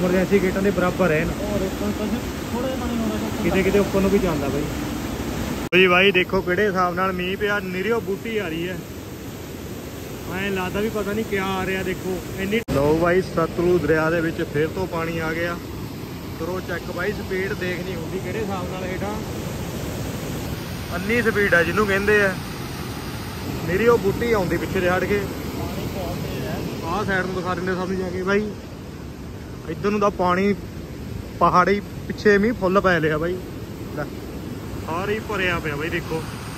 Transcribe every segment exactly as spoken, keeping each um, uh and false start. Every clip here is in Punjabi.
ਐਮਰਜੈਂਸੀ ਗੇਟਾਂ ਦੇ ਬਰਾਬਰ ਹੈ ਨਾ, ਕਿਤੇ ਕਿਤੇ ਉੱਪਰ ਨੂੰ ਵੀ ਜਾਂਦਾ ਬਾਈ। ਜੀ ਬਾਈ ਦੇਖੋ ਕਿਹੜੇ ਹਿਸਾਬ ਨਾਲ ਮੀਂਹ ਪਿਆ, ਨਿਰਿਓ ਬੂਟੀ ਆ ਰਹੀ ਹੈ, ਐਂ ਲੱਗਦਾ ਵੀ ਪਤਾ ਨਹੀਂ ਕਿਆ ਆ ਰਿਹਾ। ਦੇਖੋ ਇੰਨੀ ਲਓ ਬਾਈ, ਸਤਲੁਜ ਦਰਿਆ ਦੇ ਵਿੱਚ ਫਿਰ ਤੋਂ ਪਾਣੀ ਆ ਗਿਆ। ਕਰੋ ਚੈੱਕ ਬਾਈ, ਸਪੀਡ ਦੇਖ ਨਹੀਂ ਹੁੰਦੀ ਕਿਹੜੇ ਹਿਸਾਬ ਨਾਲ ਹੇਠਾਂ ਅੰਨੀ ਸਪੀਡ ਹੈ ਜਿਹਨੂੰ ਕਹਿੰਦੇ ਆ। ਨਿਰਿਓ ਬੂਟੀ ਆਉਂਦੀ ਪਿੱਛੇ ਦੇ ਹਟ ਕੇ, ਆਹ ਸਾਈਡ ਨੂੰ ਦਿਖਾ ਦਿੰਦੇ ਸਾਨੂੰ ਜਾ ਕੇ ਬਾਈ। ਇੱਧਰ ਨੂੰ ਤਾਂ ਪਾਣੀ ਪਹਾੜੀ ਪਿੱਛੇ ਮੀਂਹ ਫੁੱਲ ਪੈ ਲਿਆ ਬਾਈ, ਸਾਰੇ ਹੀ ਭਰਿਆ ਪਿਆ ਬਾਈ। ਦੇਖੋ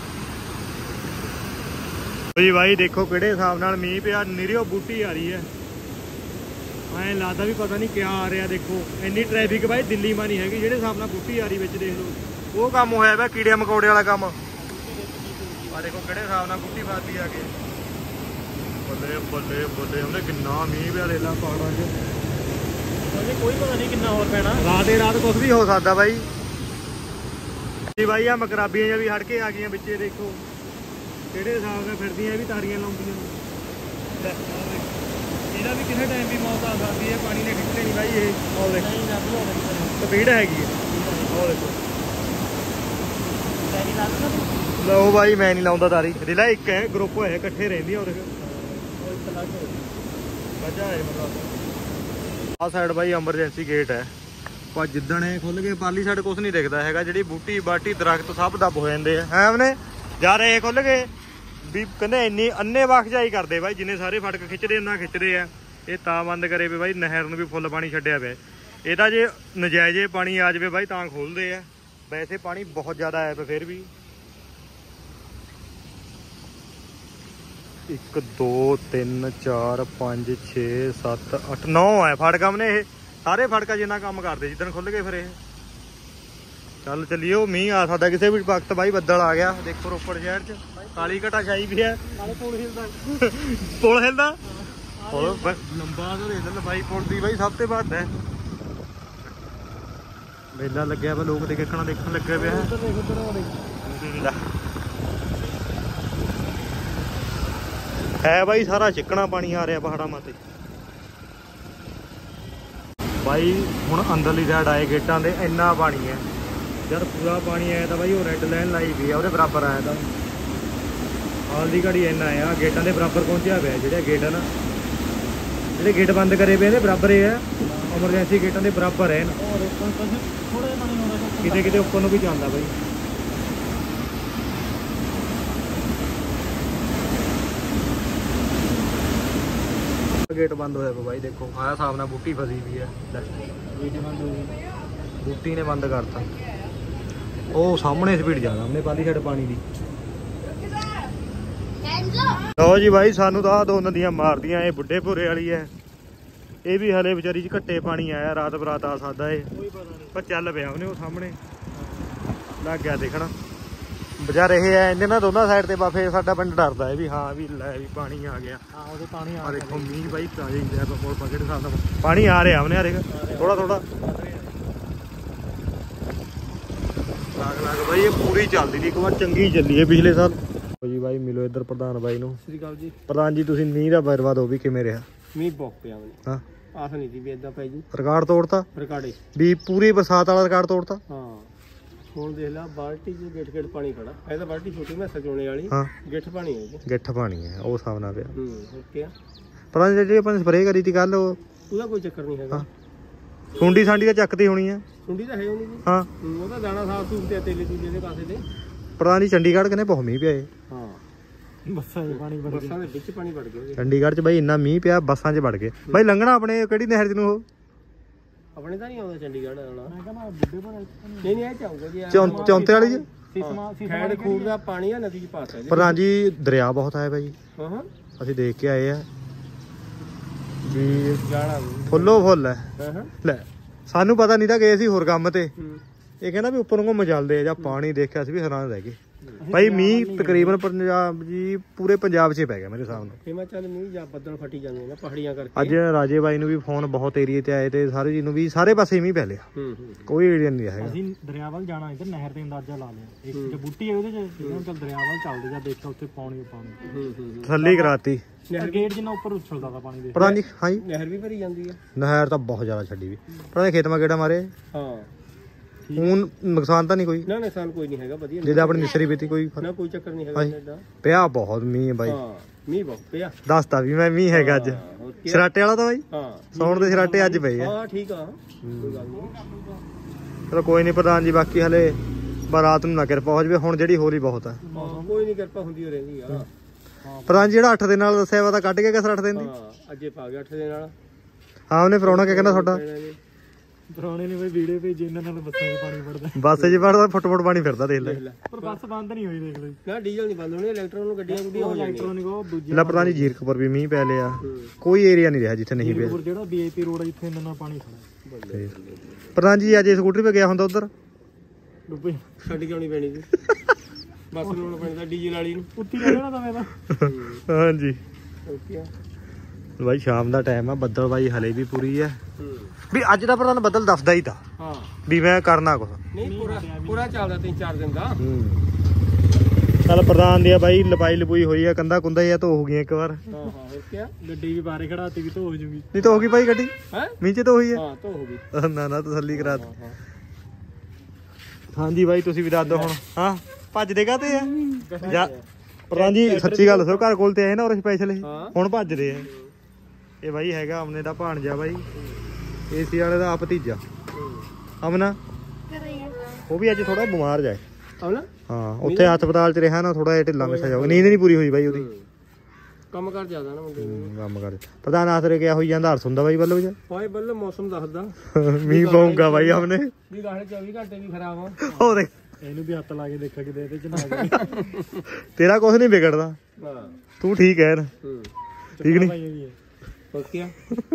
ਜੀ ਬਾਈ ਦੇਖੋ ਕਿਹੜੇ ਹਿਸਾਬ ਨਾਲ ਮੀਂਹ ਪਿਆ, ਨਿਰਿਓ ਬੂਟੀ ਆ ਰਹੀ ਹੈ, ਐਂ ਲੱਗਦਾ ਵੀ ਪਤਾ ਨਹੀਂ ਕਿਆ ਆ ਰਿਹਾ। ਦੇਖੋ ਇੰਨੀ ਟ੍ਰੈਫਿਕ ਬਾਈ ਦਿੱਲੀ ਮਾ ਨਹੀਂ ਹੈਗੀ ਜਿਹੜੇ ਹਿਸਾਬ ਨਾਲ ਬੂਟੀ ਆ ਰਹੀ ਵਿੱਚ। ਦੇਖ ਲਓ ਉਹ ਕੰਮ ਹੋਇਆ ਵਾ ਕੀੜੇ ਮਕੌੜੇ ਵਾਲਾ ਕੰਮ। ਆ ਦੇਖੋ ਕਿਹੜੇ ਹਿਸਾਬ ਨਾਲ ਬੂਟੀ ਫਸਦੀ ਆ ਕੇ, ਬੱਲੇ ਬੱਲੇ ਬੱਲੇ। ਉਹਨੇ ਕਿੰਨਾ ਮੀਂਹ ਪਿਆ ਰੇਲਾ ਪਹਾੜਾਂ 'ਚ, ਕੋਈ ਪਤਾ ਨਹੀਂ ਕਿੰਨਾ ਹੋਰ ਪੈਣਾ। ਰਾਤ ਦੇ ਰਾਤ ਕੁਛ ਵੀ ਹੋ ਸਕਦਾ ਬਾਈ। ਜੀ ਬਾਈ ਆ ਮਕਰਾਬੀਆਂ ਜਾਂ ਵੀ ਹੜ ਕੇ ਆ ਗਈਆਂ ਵਿੱਚੇ। ਦੇਖੋ ਕਿਹੜੇ ਹਿਸਾਬ ਨਾਲ ਫਿਰਦੀਆਂ, ਵੀ ਤਾਰੀਆਂ ਲਾਉਂਦੀਆਂ। ਇਹਦਾ ਵੀ ਕਿਸੇ ਟਾਈਮ ਵੀ ਮੌਤ ਆ ਸਕਦੀ ਹੈ, ਪਾਣੀ ਨੇ ਖਿੱਚਣੇ ਨਹੀਂ ਬਾਈ ਇਹ। ਉਹ ਦੇਖੋ ਸਪੀਡ ਹੈਗੀ ਹੈ, ਉਹ ਦੇਖੋ। ਲਓ ਬਾਈ ਮੈਂ ਨਹੀਂ ਲਾਉਂਦਾ ਤਾਰੀ, ਰਿਲਾ ਇੱਕ ਹੈ, ਗਰੁੱਪ ਹੈ ਇਕੱਠੇ ਰਹਿੰਦੀਆਂ। ਉਹ ਵਜ੍ਹਾ ਹੈ ਮਤਲਬ ਆਹ ਸਾਈਡ ਬਾਈ ਐਮਰਜੈਂਸੀ ਗੇਟ ਹੈ, ਪਰ ਜਿੱਦਣ ਇਹ ਖੁੱਲ ਗਏ ਪਾਲੀ ਸਾਈਡ ਕੁਛ ਨਹੀਂ ਦਿਖਦਾ ਹੈਗਾ। ਜਿਹੜੀ ਬੂਟੀ ਬਾਟੀ ਦਰਖਤ ਸਭ ਦੱਬ ਹੋ ਜਾਂਦੇ ਆ ਹੈ ਉਹਨੇ ਜਾ ਰਹੇ ਖੁੱਲ ਗਏ ਵੀ। ਕਹਿੰਦੇ ਇੰਨੀ ਅੰਨੇ ਵਾਖਜਾਈ ਕਰਦੇ ਬਾਈ, ਜਿੰਨੇ ਸਾਰੇ ਫੜਕ ਖਿੱਚਦੇ ਉਹਨਾਂ ਖਿੱਚਦੇ ਆ। ਇਹ ਤਾਂ ਬੰਦ ਕਰੇ ਵੀ ਬਾਈ, ਨਹਿਰ ਨੂੰ ਵੀ ਫੁੱਲ ਪਾਣੀ ਛੱਡਿਆ ਪਿਆ। ਇਹਦਾ ਜੇ ਨਜਾਇਜ਼ੇ ਪਾਣੀ ਆ ਜਾਵੇ ਬਾਈ ਤਾਂ ਖੋਲਦੇ ਆ, ਵੈਸੇ ਪਾਣੀ ਬਹੁਤ ਜ਼ਿਆਦਾ ਆਇਆ ਪਿਆ। ਫਿਰ ਵੀ ਇੱਕ ਦੋ ਤਿੰਨ ਚਾਰ ਪੰਜ ਛੇ ਸੱਤ ਅੱਠ ਨੌ ਹੈ ਫੜਕਾਂ ਨੇ। ਇਹ ਸਾਰੇ ਫੜਕਾਂ ਜਿੰਨਾ ਕੰਮ ਕਰਦੇ ਜਿੱਦਣ ਖੁੱਲ ਗਏ। ਫਿਰ ਇਹ ਚੱਲ ਚੱਲੀਓ, ਮੀਂਹ ਆ ਸਕਦਾ ਕਿਸੇ ਵੀ ਵਕਤ ਬਾਈ। ਬੱਦਲ ਆ ਗਿਆ ਦੇਖੋ ਰੋਪੜ ਸ਼ਹਿਰ 'ਚ, ਕਾਲੀ ਘਟਾ ਛਾਈ ਵੀ ਹੈ। ਪੁਲ ਹਿਲਦਾ, ਪੁਲ ਹਿਲਦਾ ਲੰਬਾ ਤਾਂ ਦੇਖ ਲੰਬਾਈ ਪੁਲ ਦੀ ਬਾਈ, ਸਭ ਤੋਂ ਵੱਧ ਹੈ। ਮੇਲਾ ਲੱਗਿਆ ਵਾ, ਲੋਕ ਤੇ ਦੇਖਣਾ ਦੇਖਣ ਲੱਗੇ ਪਿਆ ਹੈ ਬਾਈ। ਸਾਰਾ ਚਿੱਕਣਾ ਪਾਣੀ ਆ ਰਿਹਾ ਪਹਾੜਾਂ ਮਾਤੇ ਬਾਈ। ਹੁਣ ਅੰਦਰਲੀ ਸਾਈਡ ਆਏ ਗੇਟਾਂ ਦੇ, ਇੰਨਾ ਪਾਣੀ ਹੈ। ਜਦ ਪੂਰਾ ਪਾਣੀ ਆਇਆ ਤਾਂ ਬਾਈ ਉਹ ਰੈੱਡ ਲਾਈਨ ਲਾਈ ਗਈ ਆ, ਉਹਦੇ ਬਰਾਬਰ ਆਇਆ ਤਾਂ ਹਾਲ ਦੀ ਘੜੀ ਇੰਨਾ ਆ। ਗੇਟਾਂ ਦੇ ਬਰਾਬਰ ਪਹੁੰਚਿਆ ਪਿਆ। ਜਿਹੜੇ ਗੇਟ ਆ ਨਾ, ਜਿਹੜੇ ਗੇਟ ਬੰਦ ਕਰੇ ਪਏ ਇਹਦੇ ਬਰਾਬਰ ਇਹ ਹੈ, ਐਮਰਜੈਂਸੀ ਗੇਟਾਂ ਦੇ ਬਰਾਬਰ ਹੈ ਨਾ, ਕਿਤੇ ਕਿਤੇ ਉੱਪਰ ਨੂੰ ਵੀ ਜਾਂਦਾ ਬਾਈ। ਗੇਟ ਬੰਦ ਹੋਇਆ ਪਿਆ ਬਾਈ। ਦੇਖੋ ਆਹ ਹਿਸਾਬ ਨਾਲ ਬੂਟੀ ਫਸੀ ਵੀ ਹੈ, ਬੂਟੀ ਨੇ ਬੰਦ ਕਰਤਾ। ਉਹ ਸਾਹਮਣੇ ਸਪੀਡ ਜ਼ਿਆਦਾ ਉਹਨੇ ਪਾਲੀ ਸਾਈਡ ਪਾਣੀ ਦੀ। ਲਓ ਜੀ ਬਾਈ, ਸਾਨੂੰ ਤਾਂ ਆਹ ਦੋ ਨਦੀਆਂ ਮਾਰਦੀਆਂ। ਇਹ ਬੁੱਢੇ ਭੋਰੇ ਵਾਲੀ ਹੈ, ਇਹ ਵੀ ਹਲੇ ਵਿਚਾਰੀ 'ਚ ਘੱਟੇ ਪਾਣੀ ਆਇਆ। ਰਾਤ ਬਰਾਤ ਆ ਸਕਦਾ ਇਹ, ਪਰ ਚੱਲ ਪਿਆ ਉਹਨੇ। ਉਹ ਸਾਹਮਣੇ ਲੱਗ ਗਿਆ ਦੇਖਣਾ ਬਜਾ ਰਹੇ ਆ ਇਹਨੇ ਨਾ ਦੋਨਾਂ ਸਾਈਡ ਤੇ। ਬਾਫੇ ਸਾਡਾ ਪਿੰਡ ਡਰਦਾ ਹੈ ਵੀ ਹਾਂ ਵੀ ਲੈ ਵੀ ਪਾਣੀ ਆ ਗਿਆ। ਹਾਂ ਉਹਦੇ ਪਾਣੀ ਆ ਦੇਖੋ ਮੀਂਹ ਬਾਈ ਤਾਜ਼ੇ ਕੋਲ ਪਕੜ ਹਿਸਾਬ ਨਾਲ ਪਾਣੀ ਆ ਰਿਹਾ ਉਹਨੇ। ਹਰੇਕ ਥੋੜਾ ਥੋੜਾ ਲਾਗ ਲਾਗ ਬਾਈ। ਇਹ ਪੂਰੀ ਚੱਲਦੀ ਸੀ, ਇੱਕ ਵਾਰ ਚੰਗੀ ਚੱਲੀ ਹੈ ਪਿਛਲੇ ਸਾਲ ਜੀ ਬਾਈ। ਮਿਲੋ ਇੱਧਰ ਪ੍ਰਧਾਨ ਬਾਈ ਨੂੰ। ਸਤਿ ਸ਼੍ਰੀ ਅਕਾਲ ਜੀ ਪ੍ਰਧਾਨ ਜੀ। ਤੁਸੀਂ ਮੀਂਹ ਦਾ ਬਰਬਾਦ ਹੋ ਵੀ ਕਿਵੇਂ ਰਿਹਾ? ਮੀਂਹ ਬਹੁਤ ਪਿਆ ਹਾਂ, ਆਸ ਨਹੀਂ ਸੀ ਵੀ ਏਦਾਂ ਪੈ ਜੂ। ਰਿਕਾਰਡ ਤੋੜਤਾ ਰਿਕਾਰਡ ਵੀ, ਪੂਰੀ ਬਰਸਾਤ ਵਾਲਾ ਰਿਕਾਰਡ ਤੋੜਤਾ। ਹਾਂ ਹੁਣ ਦੇਖ ਲਾ ਬਾਲਟੀ 'ਚ ਗਿੱਠ ਗਿੱਠ ਪਾਣੀ ਖੜਾ। ਇਹ ਤਾਂ ਬਾਲਟੀ ਛੋਟੀ ਮੈਂ ਸਜੋਣੇ ਵਾਲੀ, ਗਿੱਠ ਪਾਣੀ ਹੈ। ਗਿੱਠ ਪਾਣੀ ਹੈ ਉਹ ਹਿਸਾਬ ਨਾਲ ਪਿਆ। ਹੂੰ ਓਕੇ। ਪਤਾ ਨਹੀਂ ਜਿਹੜੀ ਆਪਾਂ ਸਪਰੇਅ ਕਰੀ ਤੀ ਕੱਲ, ਉਹ ਉਹਦਾ ਕੋਈ ਚੱਕਰ ਨਹੀਂ ਹੈਗਾ। ਸੁੰਡੀ ਸਾਂਡੀ ਤਾਂ ਚੱਕਦੀ ਹੋਣੀ ਆ। ਸੁੰਡੀ ਤਾਂ ਹੈ ਹੋਣੀ ਜੀ। ਹਾਂ ਉਹਦਾ ਦਾਣਾ ਸਾਫ ਸੂਫ ਤੇ ਤੇਲੇ ਤੂਲੇ ਦੇ ਪਾਸੇ ਤੇ। ਪਤਾ ਨਹੀਂ ਚੰਡੀਗੜ੍ਹ ਕਹਿੰਦੇ ਬਹੁਤ ਮੀਂਹ ਪਿਆ ਏ। ਹਾਂ ਬੱਸਾਂ 'ਚ ਪਾਣੀ ਵੜ ਗਿਆ, ਬੱਸਾਂ ਦੇ ਵਿੱਚ ਪਾਣੀ ਵੜ ਗਿਆ ਚੰਡੀਗੜ੍ਹ 'ਚ ਬਾਈ। ਇੰਨਾ ਮੀਂਹ ਪਿਆ ਬੱਸਾਂ 'ਚ ਵੜ ਗਏ ਬਾਈ। ਲੰਘਣਾ ਆਪਣੇ ਕਿਹੜੀ ਨਹਿਰ 'ਚ ਨੂੰ? ਉਹ ਆਪਣੇ ਤਾਂ ਨਹੀਂ ਆਉਂਦਾ ਚੰਡੀਗੜ੍ਹ ਵਾਲਾ। ਨਹੀਂ ਨਹੀਂ ਇਹ ਚਾਹੂਗਾ ਜੀ ਚੌਂਤੇ ਵਾਲੀ 'ਚ ਖੈੜ ਖੂਡ ਦਾ ਪਾਣੀ ਆ, ਨਦੀ 'ਚ ਪਾ ਸਕਦੇ। ਪ੍ਰਧਾਨ ਜੀ ਦਰਿਆ ਬਹੁਤ ਆਇਆ ਬਾਈ। ਹਾਂ ਅਸੀਂ ਦੇਖ ਕੇ ਆਏ ਆ ਵੀ ਫੁੱਲੋ ਫੁੱਲ ਹੈ। ਲੈ ਸਾਨੂੰ ਪਤਾ ਨਹੀਂ ਤਾਂ ਗਏ ਸੀ ਹੋਰ ਕੰਮ ਤੇ। ਇਹ ਕਹਿੰਦਾ ਵੀ ਉੱਪਰੋਂ ਘੁੰਮ ਚੱਲਦੇ ਆ। ਜਾਂ ਪਾਣੀ ਦੇਖਿਆ ਸੀ ਵੀ ਹੈਰਾਨ ਰਹਿ ਗਏ ਭਾਈ। ਮੀਂਹ ਤਕਰੀਬਨ ਪੰਜਾਬ ਜੀ ਪੂਰੇ ਪੰਜਾਬ 'ਚ ਪੈ ਗਿਆ ਮੇਰੇ ਹਿਸਾਬ ਨਾਲ। ਹਿਮਾਚਲ ਮੀਂਹ ਜਾਂ ਬੱਦਲ ਫਟੀ ਜਾਂਦੇ ਨੇ ਪਹਾੜੀਆਂ ਕਰਕੇ। ਅੱਜ ਰਾਜੇ ਬਾਈ ਨੂੰ ਵੀ ਫੋਨ ਬਹੁਤ ਏਰੀਏ ਤੇ ਆਏ ਤੇ ਸਾਰੇ ਜੀ ਨੂੰ ਵੀ ਸਾਰੇ ਪਾਸੇ ਮੀਂਹ ਪੈ ਲਿਆ। ਕੋਈ ਏਰੀਆ ਨਹੀਂ ਹੈਗਾ। ਅਸੀਂ ਦਰਿਆ ਵੱਲ ਜਾਣਾ ਇੱਧਰ ਨਹਿਰ ਤੇ ਅੰਦਾਜ਼ਾ ਲਾ ਲਿਆ। ਇੱਕ ਬੂਟੀ ਹੈ ਉਹਦੇ 'ਚ ਚੱਲ ਦਰਿਆ ਵੱਲ ਚੱਲਦੇ ਜਾਂ ਦੇਖਿਆ ਉੱਥੇ ਪਾਣੀ ਪਾਣੀ ਤਸੱਲੀ ਕਰਾਤੀ। ਗੇਟ ਜਿੰਨਾ ਉੱਪਰ ਉਛਲਦਾ ਤਾ ਪਾਣੀ ਦੇ। ਪ੍ਰਧਾਨ ਜੀ ਹਾਂ ਜੀ ਨਹਿਰ ਵੀ ਭਰੀ ਜਾਂਦੀ ਹੈ। ਨਹਿਰ ਤਾਂ ਬਹੁਤ ਜ਼ਿਆਦਾ ਛੱਡੀ ਵੀ ਪ੍ਰਧਾਨ ਖੇਤ ਮਾ ਗੇੜਾ ਮਾਰੇ। ਹਾਂ ਹੁਣ ਨੁਕਸਾਨ ਤਾਂ ਨਹੀਂ ਕੋਈ ਨਾ ਨੁਕਸਾਨ ਕੋਈ ਨਹੀਂ ਹੈਗਾ ਵਧੀਆ ਜਿਹਦਾ ਆਪਣੀ ਮਿਸਰੀ ਬੀਤੀ ਕੋਈ ਨਾ ਕੋਈ ਚੱਕਰ ਨਹੀਂ ਹੈਗਾ ਇਹਦਾ ਪਿਆ ਬਹੁਤ ਮੀਂਹ ਬਾਈ। ਹਾਂ ਮੀਂਹ ਬਹੁਤ ਪਿਆ ਦੱਸਤਾ ਵੀ ਮੈਂ ਮੀਂਹ ਹੈਗਾ ਅੱਜ ਸਰਾਟੇ ਵਾਲਾ ਤਾਂ ਬਾਈ। ਹਾਂ ਸੌਣ ਦੇ ਸਰਾਟੇ ਅੱਜ ਪਏ ਆ। ਹਾਂ ਠੀਕ ਆ ਕੋਈ ਗੱਲ ਨਹੀਂ ਚਲੋ ਕੋਈ ਨਹੀਂ ਪ੍ਰਧਾਨ ਜੀ ਬਾਕੀ ਹਲੇ ਰਾਤ ਨੂੰ ਨਾ ਕਿਰਪਾ ਹੋ ਜਾਵੇ ਹੁਣ ਜਿਹੜੀ ਹੋਲੀ ਬਹੁਤ ਆ ਕੋਈ ਨਹੀਂ ਕਿਰਪਾ ਹੁੰਦੀ ਹੋ ਰਹਿੰਦੀ ਆ। ਪ੍ਰਧਾਨ ਜੀ ਜਿਹੜਾ ਅੱਠ ਦੇ ਨਾਲ ਦੱਸਿਆ ਵਾ ਤਾਂ ਕੱਢ ਕੇ ਕਿਸ ਅੱਠ ਦਿਨ ਦੀ ਹਾਂ ਅੱਜੇ ਪਾ ਗਿਆ ਅੱਠ ਦੇ ਨਾਲ। ਹਾਂ ਉਹਨੇ ਫਰਾਉਣਾ ਕਿਆ ਕਹਿੰਦਾ ਤੁਹਾਡਾ ਫਰਾਉਣੇ ਨੇ ਬਈ ਵੀਡੀਓ ਭੇਜੇ ਇਹਨਾਂ ਨਾਲ ਬੱਸਾਂ 'ਚ ਪਾਣੀ ਵੜਦਾ ਬੱਸ 'ਚ ਵੜਦਾ ਫੁੱਟ ਫੁੱਟ ਪਾਣੀ ਫਿਰਦਾ ਦੇਖ ਲੈ। ਪਰ ਬੱਸ ਬੰਦ ਨਹੀਂ ਹੋਈ ਦੇਖ ਲੈ ਨਾ ਡੀਜ਼ਲ ਨਹੀਂ ਬੰਦ ਹੋਣੀ ਇਲੈਕਟ੍ਰੋਨਿਕ ਗੱਡੀਆਂ ਗੁੱਡੀਆਂ ਹੋ ਇਲੈਕਟ੍ਰੋਨਿਕ ਉਹ ਦੂਜੇ ਲੈ ਪ੍ਰਧਾਨ ਜੀ ਜੀਰਕਪੁਰ ਵੀ ਮੀਂਹ ਪੈ ਲਿਆ ਕੋਈ ਏਰੀਆ ਨਹੀਂ ਰਿਹਾ ਜਿੱਥੇ ਨਹੀਂ ਪਿਆ। ਜਿਹੜਾ ਵੀਆਈਪੀ ਰੋਡ ਆ ਜਿੱਥੇ ਇੰਨਾ ਪਾਣੀ ਖੜਾ। ਪ੍ਰਧਾਨ ਜੀ ਅੱਜ ਸਕੂਟਰੀ 'ਤੇ ਗਿਆ ਹੁੰਦਾ ਉਧਰ ਡੁੱਬੇ ਛੱਡ ਕੇ ਆਉਣੀ ਪੈਣੀ ਸੀ ਬੱਸ ਨੂੰ ਪੈਣੀ ਤਾਂ ਡੀਜ਼ਲ ਵਾਲੀ ਨੂੰ ਉੱਤੀ ਰਹਿਣਾ ਤਾਂ ਮੈਂ ਤਾਂ ਹਾਂਜੀ ਓਕੇ ਬਾਈ ਸ਼ਾਮ ਦਾ ਟਾਈਮ ਆ ਬੱਦਲ ਬਾਈ ਹਲੇ ਵੀ ਪੂਰੀ ਹੈ ਵੀ ਅੱਜ ਦਾ ਪ੍ਰਧਾਨ ਬੱਦਲ ਦੱਸਦਾ ਹੀ ਤਾਂ ਹਾਂ ਵੀ ਮੈਂ ਕਰਨਾ ਕੁਛ ਨਹੀਂ ਪੂਰਾ ਪੂਰਾ ਚੱਲਦਾ ਤਿੰਨ ਚਾਰ ਦਿਨ ਦਾ। ਚੱਲ ਪ੍ਰਧਾਨ ਦੀ ਆ ਬਾਈ ਲਪਾਈ ਲਪੂਈ ਹੋਈ ਆ ਕੰਧਾ ਕੁੰਦਾ ਹੀ ਆ ਧੋ ਹੋ ਗਈਆਂ ਇੱਕ ਵਾਰ। ਹਾਂ ਹਾਂ ਹੋਰ ਕੀ ਗੱਡੀ ਵੀ ਬਾਰੇ ਖੜਾਤੀ ਵੀ ਧੋ ਹੋ ਜੂਗੀ ਨਹੀਂ ਧੋ ਹੋ ਗਈ ਬਾਈ ਗੱਡੀ ਹੈ ਨੀਚੇ ਧੋ ਹੋਈ ਆ। ਹਾਂ ਧੋ ਹੋ ਗਈ ਨਾ ਨਾ ਤਸੱਲੀ ਕਰਾ ਦੇ। ਹਾਂਜੀ ਬਾਈ ਤੁਸੀਂ ਵੀ ਦੱਸ ਦਿਓ ਹੁਣ ਹਾਂ ਭੱਜਦੇ ਕਾਤੇ ਆ ਜਾਂ ਪ੍ਰਧਾਨ ਜੀ ਸੱਚੀ ਗੱਲ ਦੱਸੋ ਘਰ ਕੋਲ ਤੇ ਆਏ ਨਾ ਉਹ ਸਪੈਸ਼ਲ ਇਹ ਹੁਣ ਭੱਜਦੇ ਆ। ਇਹ ਬਾਈ ਹੈਗਾ ਅਮਨੇ ਦਾ ਭਾਣਜਾ ਬਾਈ ਏਸੀ ਵਾਲੇ ਦਾ ਭਤੀਜਾ ਅਮਨਾ ਉਹ ਵੀ ਅੱਜ ਥੋੜਾ ਬਿਮਾਰ ਜਾਏ ਹਾਂ ਉੱਥੇ ਹਸਪਤਾਲ ਚ ਰਿਹਾ ਨਾ ਥੋੜਾ ਜਿਹਾ ਢਿੱਲਾ ਮਿੱਸਾ ਜਾਊਗਾ ਨੀਂਦ ਨਹੀਂ ਪੂਰੀ ਹੋਈ ਬਾਈ ਉਹਦੀ ਕੰਮ ਕਰ ਜ਼ਿਆਦਾ ਨਾ ਮੁੰਡੇ ਕੰਮ ਕਰ ਪ੍ਰਧਾਨ ਆਸਰੇ ਕਿਆ ਹੋਈ ਜਾਂਦਾ ਹਰਸ ਹੁੰਦਾ ਬਾਈ ਵੱਲੋਂ ਜਾ ਹਾਏ ਬੱਲੇ ਮੌਸਮ ਦੱਸਦਾ ਮੀਂਹ ਪਊਗਾ ਬਾਈ ਅਮਨੇ ਵੀ ਗਾਣੇ ਚੌਵੀ ਘੰਟੇ ਵੀ ਖਰਾਬ ਆ। ਉਹ ਦੇਖ ਇਹਨੂੰ ਵੀ ਹੱਥ ਲਾ ਕੇ ਦੇਖਾ ਕਿਤੇ ਇਹਦੇ ਚ ਨਾ ਤੇਰਾ ਕੁਝ ਨਹੀਂ ਵਿਗੜਦਾ ਤੂੰ ਠੀਕ ਹੈ ਨਾ ਠੀਕ ਨਹੀਂ ਓਕੇ